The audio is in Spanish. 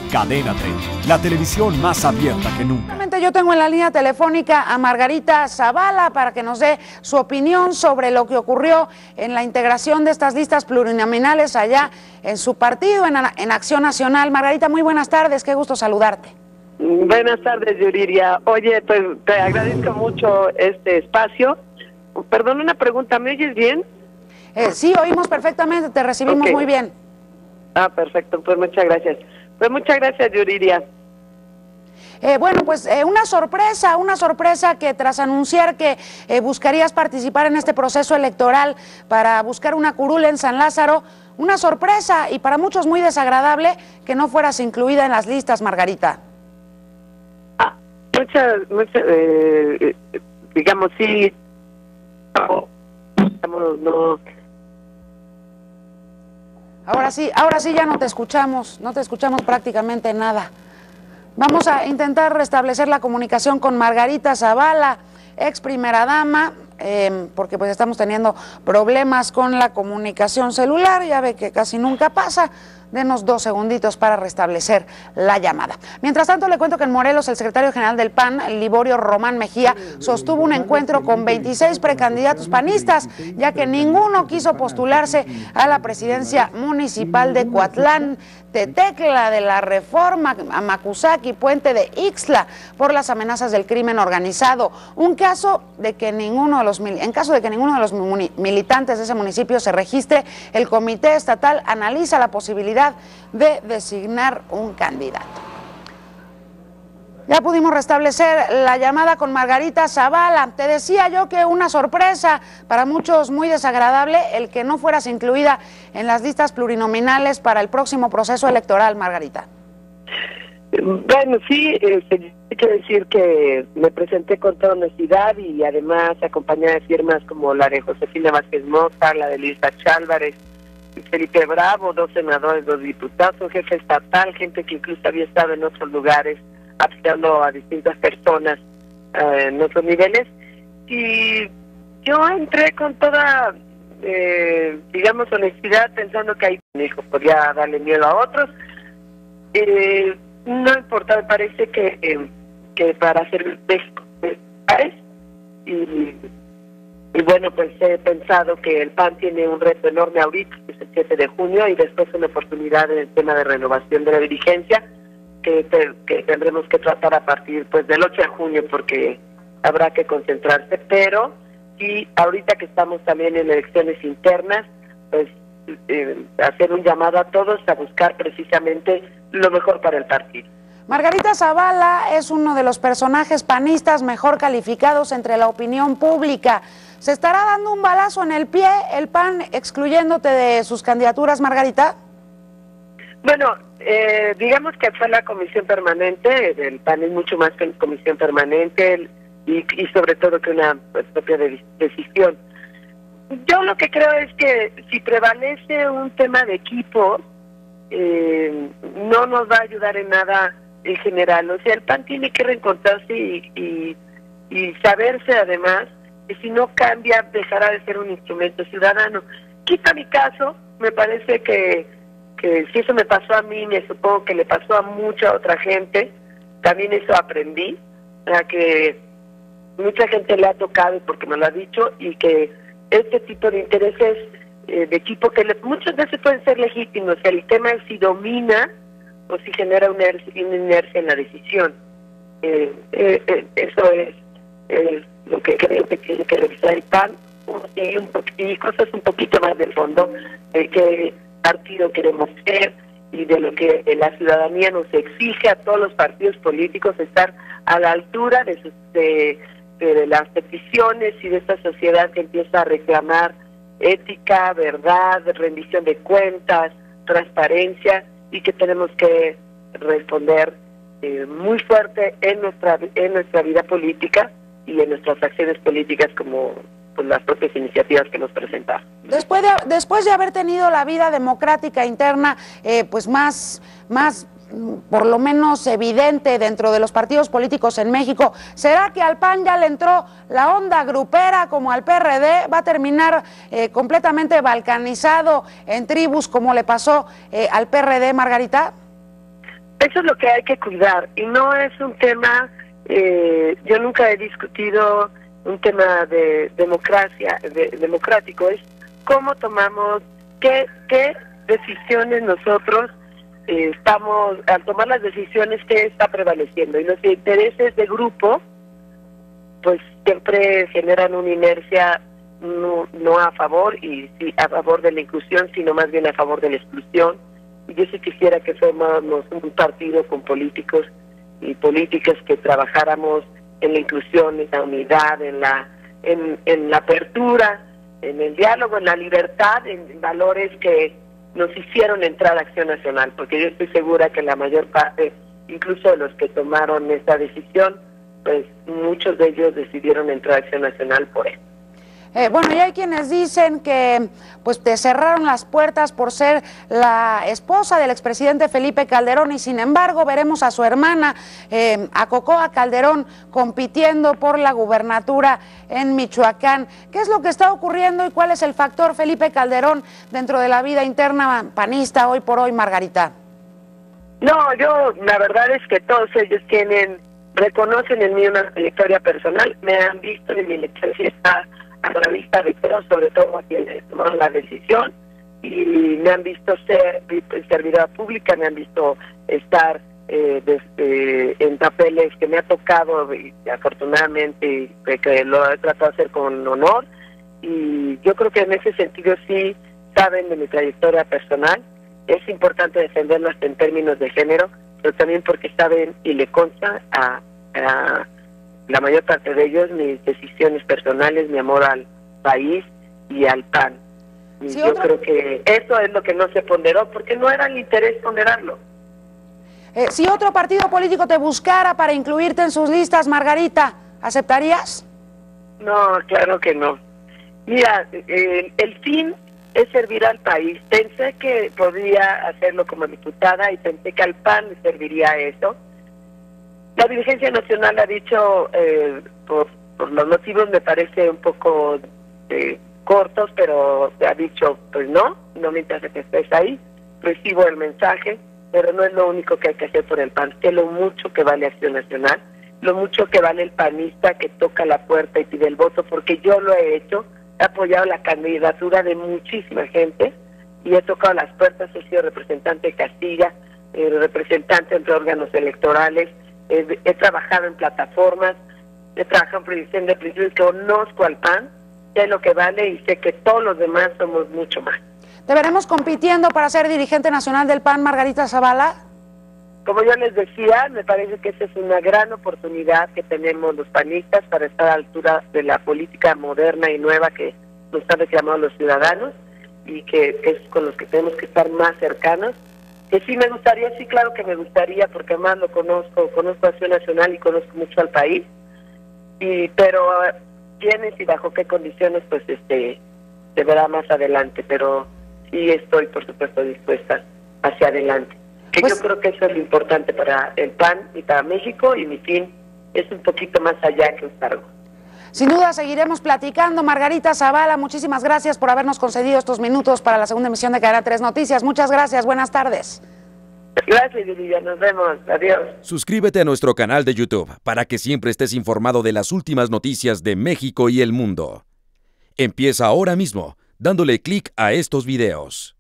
Cadena 30, la televisión más abierta que nunca. Yo tengo en la línea telefónica a Margarita Zavala para que nos dé su opinión sobre lo que ocurrió en la integración de estas listas plurinominales allá en su partido, en Acción Nacional. Margarita, muy buenas tardes, qué gusto saludarte. Buenas tardes, Yuriria. Oye, pues te agradezco mucho este espacio. Perdón, una pregunta, ¿me oyes bien? Sí, oímos perfectamente, te recibimos muy bien. Ah, perfecto, pues muchas gracias. Pues muchas gracias, Yuriria. Bueno, pues una sorpresa que tras anunciar que buscarías participar en este proceso electoral para buscar una curul en San Lázaro, una sorpresa y para muchos muy desagradable que no fueras incluida en las listas, Margarita. Digamos, sí, no. Ahora sí ya no te escuchamos prácticamente nada. Vamos a intentar restablecer la comunicación con Margarita Zavala, ex primera dama, porque pues estamos teniendo problemas con la comunicación celular, ya ve que casi nunca pasa. Denos 2 segunditos para restablecer la llamada. Mientras tanto, le cuento que en Morelos el secretario general del PAN, Liborio Román Mejía, sostuvo un encuentro con 26 precandidatos panistas, ya que ninguno quiso postularse a la presidencia municipal de Coatlán, Tetecla, de la Reforma, Amacuzac y Puente de Ixtla, por las amenazas del crimen organizado. En caso de que ninguno de los militantes de ese municipio se registre, el Comité Estatal analiza la posibilidad de designar un candidato. Ya pudimos restablecer la llamada con Margarita Zavala. Te decía yo que una sorpresa, para muchos muy desagradable, el que no fueras incluida en las listas plurinominales para el próximo proceso electoral, Margarita. Bueno, sí, hay que decir que me presenté con toda honestidad y además acompañada de firmas como la de Josefina Vázquez Mota, la de Luisa Chálvarez, Felipe Bravo, 2 senadores, 2 diputados, un jefe estatal, gente que incluso había estado en otros lugares apoyando a distintas personas en otros niveles. Y yo entré con toda, digamos, honestidad, pensando que ahí mi hijo podía darle miedo a otros. No importa, me parece que para hacer México y bueno, pues he pensado que el PAN tiene un reto enorme ahorita, que es el 7 de junio, y después una oportunidad en el tema de renovación de la dirigencia, que tendremos que tratar a partir pues del 8 de junio, porque habrá que concentrarse, pero sí, ahorita que estamos también en elecciones internas, pues hacer un llamado a todos a buscar precisamente lo mejor para el partido. Margarita Zavala es uno de los personajes panistas mejor calificados entre la opinión pública. ¿Se estará dando un balazo en el pie el PAN excluyéndote de sus candidaturas, Margarita? Bueno, digamos que fue la comisión permanente, el PAN es mucho más que una comisión permanente y sobre todo que una propia decisión. Yo lo que creo es que si prevalece un tema de equipo, no nos va a ayudar en nada en general. O sea, el PAN tiene que reencontrarse y saberse además que si no cambia dejará de ser un instrumento ciudadano. Quizá mi caso, me parece que si eso me pasó a mí, me supongo que le pasó a mucha otra gente, también eso aprendí, a que mucha gente le ha tocado porque me lo ha dicho, y que este tipo de intereses de equipo que muchas veces pueden ser legítimos, el tema es si domina o si genera una inercia en la decisión. Eso es lo que creo que tiene que revisar el PAN y cosas un poquito más de fondo, de qué partido queremos ser y de lo que la ciudadanía nos exige a todos los partidos políticos, estar a la altura de las peticiones y de esta sociedad que empieza a reclamar ética, verdad, rendición de cuentas, transparencia, y que tenemos que responder muy fuerte en nuestra vida política y en nuestras acciones políticas, como pues, las propias iniciativas que nos presentamos. Después de haber tenido la vida democrática interna pues más por lo menos evidente dentro de los partidos políticos en México, ¿será que al PAN ya le entró la onda grupera como al PRD? ¿Va a terminar completamente balcanizado en tribus como le pasó al PRD, Margarita? Eso es lo que hay que cuidar, y no es un tema, yo nunca he discutido un tema de democracia, democrático, es cómo tomamos, qué decisiones nosotros estamos, al tomar las decisiones, qué está prevaleciendo, y los intereses de grupo, pues siempre generan una inercia no a favor, y sí a favor de la inclusión, sino más bien a favor de la exclusión. Y yo sí quisiera que fuéramos un partido con políticos y políticas que trabajáramos en la inclusión, en la unidad, en la apertura, en el diálogo, en la libertad, en valores que nos hicieron entrar a Acción Nacional, porque yo estoy segura que la mayor parte, incluso de los que tomaron esta decisión, pues muchos de ellos decidieron entrar a Acción Nacional por eso. Bueno, y hay quienes dicen que pues te cerraron las puertas por ser la esposa del expresidente Felipe Calderón, y sin embargo veremos a su hermana, a Cocoa Calderón, compitiendo por la gubernatura en Michoacán. ¿Qué es lo que está ocurriendo y cuál es el factor Felipe Calderón dentro de la vida interna panista hoy por hoy, Margarita? No, la verdad es que todos ellos reconocen en mí una trayectoria personal, me han visto en mi elección, está a la vista de todos, sobre todo a quienes tomaron la decisión, y me han visto ser servidora pública, me han visto estar en papeles que me ha tocado, y afortunadamente que lo he tratado de hacer con honor, y yo creo que en ese sentido sí saben de mi trayectoria personal. Es importante defenderlas en términos de género, pero también porque saben y le consta a la mayor parte de ellos mis decisiones personales, mi amor al país y al PAN. Y sí, yo creo que eso es lo que no se ponderó, porque no era el interés ponderarlo. Si otro partido político te buscara para incluirte en sus listas, Margarita, ¿aceptarías? No, claro que no. Mira, el fin es servir al país. Pensé que podría hacerlo como diputada y pensé que al PAN le serviría eso. La dirigencia nacional ha dicho, por los motivos me parece un poco cortos, pero ha dicho, pues no me interesa que estés ahí, recibo el mensaje, pero no es lo único que hay que hacer por el PAN, que lo mucho que vale Acción Nacional, lo mucho que vale el panista que toca la puerta y pide el voto, porque yo lo he hecho, he apoyado la candidatura de muchísima gente y he tocado las puertas, he sido representante de Castilla, representante entre órganos electorales, he trabajado en plataformas, he trabajado en proyección de principios, conozco al PAN, sé lo que vale y sé que todos los demás somos mucho más. ¿Te veremos compitiendo para ser dirigente nacional del PAN, Margarita Zavala? Como yo les decía, me parece que esa es una gran oportunidad que tenemos los panistas para estar a la altura de la política moderna y nueva que nos han reclamado los ciudadanos, y que es con los que tenemos que estar más cercanos. Que sí me gustaría, sí, claro que me gustaría, porque además lo conozco Acción Nacional y conozco mucho al país, pero quiénes y bajo qué condiciones, pues se verá más adelante, pero sí estoy, por supuesto, dispuesta hacia adelante. Que pues, yo creo que eso es lo importante para el PAN y para México, y mi fin es un poquito más allá que un cargo. Sin duda seguiremos platicando. Margarita Zavala, muchísimas gracias por habernos concedido estos minutos para la segunda emisión de Cadena 3 Noticias. Muchas gracias, buenas tardes. Gracias, Lidia, nos vemos, adiós. Suscríbete a nuestro canal de YouTube para que siempre estés informado de las últimas noticias de México y el mundo. Empieza ahora mismo dándole clic a estos videos.